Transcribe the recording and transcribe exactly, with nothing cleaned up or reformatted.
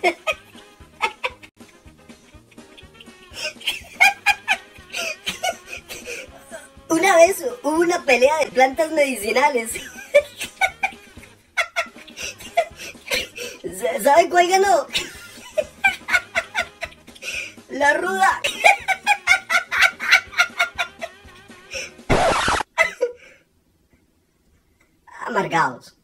Una vez hubo una pelea de plantas medicinales. ¿Saben cuál ganó? La ruda. Amargados.